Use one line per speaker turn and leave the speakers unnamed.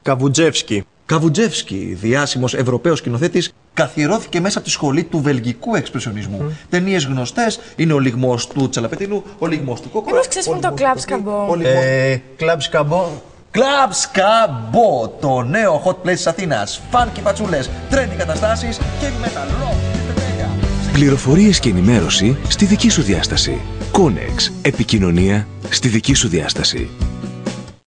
Καβουτζεύσκι.
Καβουτζεύσκι, διάσημος Ευρωπαίος σκηνοθέτης, καθιερώθηκε μέσα από τη σχολή του βελγικού εξπρεσιονισμού. Ταινίες γνωστές είναι ο λιγμός του Τσαλαπετίνου, ο λιγμός του Κόκορα.
Μήπως ξέρεις το Κλαμπ Σκαμπό.
Κλαμπ Σκαμπό.
Κλαμπ Σκαμπό, το νέο hot place της Αθήνας. Φάνκι πατσούλες, τρέντι καταστάσεις και μεταλλό.
Πληροφορίες και ενημέρωση στη δική σου διάσταση. Κόνεξ. Επικοινωνία στη δική σου διάσταση.